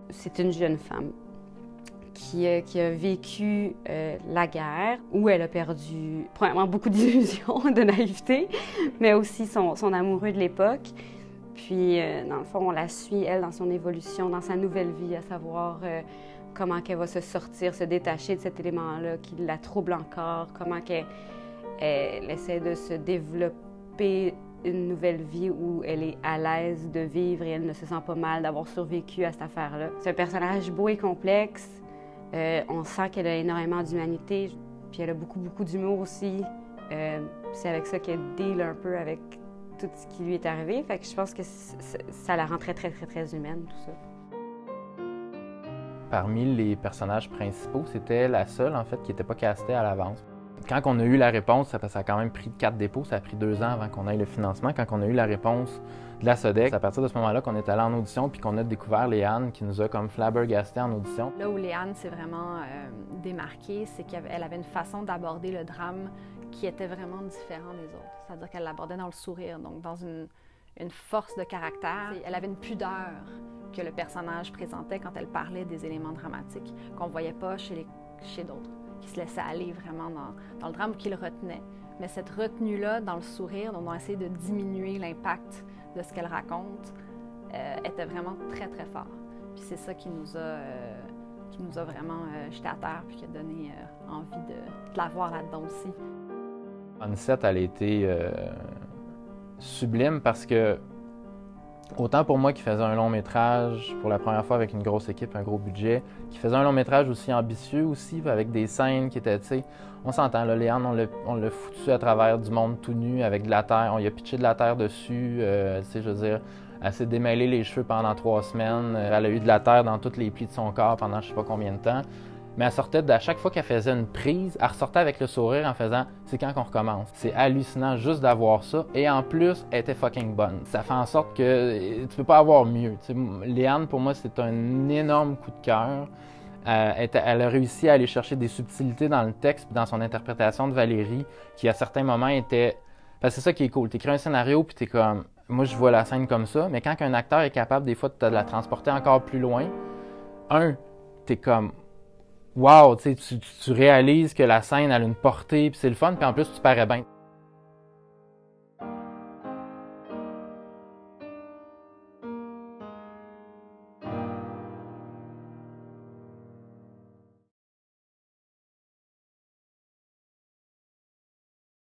C'est une jeune femme qui a vécu la guerre, où elle a perdu, premièrement, beaucoup d'illusions, de naïveté, mais aussi son amoureux de l'époque. Puis, dans le fond, on la suit, elle, dans son évolution, dans sa nouvelle vie, à savoir comment qu'elle va se sortir, se détacher de cet élément-là qui la trouble encore, comment qu'elle essaie de se développer une nouvelle vie où elle est à l'aise de vivre et elle ne se sent pas mal d'avoir survécu à cette affaire-là. C'est un personnage beau et complexe. On sent qu'elle a énormément d'humanité, puis elle a beaucoup d'humour aussi. C'est avec ça qu'elle deal un peu avec tout ce qui lui est arrivé. Fait que je pense que ça la rend très humaine, tout ça. Parmi les personnages principaux, c'était la seule, en fait, qui n'était pas castée à l'avance. Quand on a eu la réponse, ça a quand même pris 4 dépôts, ça a pris 2 ans avant qu'on ait le financement. Quand on a eu la réponse de la SODEC, c'est à partir de ce moment-là qu'on est allé en audition puis qu'on a découvert Léane qui nous a comme flabbergasté en audition. Là où Léane s'est vraiment démarquée, c'est qu'elle avait une façon d'aborder le drame qui était vraiment différente des autres. C'est-à-dire qu'elle l'abordait dans le sourire, donc dans une force de caractère. Elle avait une pudeur que le personnage présentait quand elle parlait des éléments dramatiques, qu'on ne voyait pas chez d'autres, qui se laissaient aller vraiment dans le drame, qui le retenaient. Mais cette retenue-là, dans le sourire, dont on a essayé de diminuer l'impact de ce qu'elle raconte, était vraiment très fort. Puis c'est ça qui nous a vraiment jetés à terre, puis qui a donné envie de la voir là-dedans aussi. Onset, elle a été sublime parce que, autant pour moi qui faisais un long métrage pour la première fois avec une grosse équipe, un gros budget, qui faisait un long métrage aussi ambitieux aussi, avec des scènes qui étaient, tu sais, on s'entend, là, Léane, on l'a foutu à travers du monde tout nu avec de la terre, on y a pitché de la terre dessus, tu sais, je veux dire, elle s'est démêlée les cheveux pendant 3 semaines, elle a eu de la terre dans tous les plis de son corps pendant je sais pas combien de temps. Mais elle sortait, à chaque fois qu'elle faisait une prise, elle ressortait avec le sourire en faisant « c'est quand qu'on recommence ». C'est hallucinant juste d'avoir ça. Et en plus, elle était fucking bonne. Ça fait en sorte que tu peux pas avoir mieux. T'sais, Léane, pour moi, c'est un énorme coup de cœur. Elle a réussi à aller chercher des subtilités dans le texte, dans son interprétation de Valérie, qui à certains moments était... Parce que c'est ça qui est cool. Tu écris un scénario, puis tu es comme... Moi, je vois la scène comme ça, mais quand un acteur est capable, des fois, de la transporter encore plus loin, tu es comme... Wow, tu réalises que la scène a une portée, puis c'est le fun, puis en plus, tu parais bien.